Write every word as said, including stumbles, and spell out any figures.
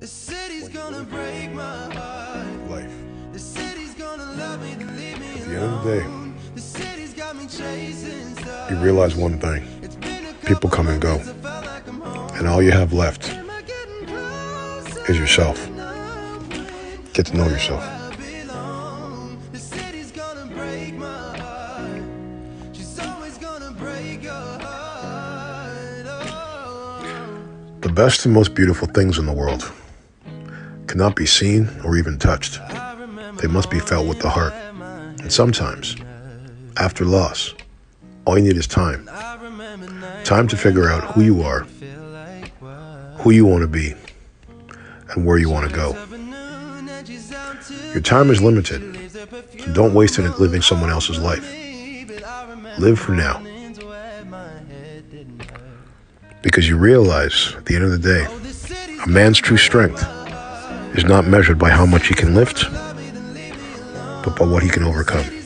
The city's gonna break my heart. Life. The city's gonna love me, then leave me At the end of the day, alone. The city's got me chasing stars. you realize one thing. It's been a People couple come and go. months, I felt like I'm home. And all you have left Am I getting closer is yourself. than I'm with Get to know yourself. where I belong? The city's gonna break my heart. She's always gonna break your heart. Oh. The best and most beautiful things in the world cannot be seen or even touched. They must be felt with the heart. And sometimes, after loss, all you need is time. Time to figure out who you are, who you want to be, and where you want to go. Your time is limited, so don't waste it living someone else's life. Live for now. Because you realize, at the end of the day, a man's true strength is not measured by how much he can lift, but by what he can overcome.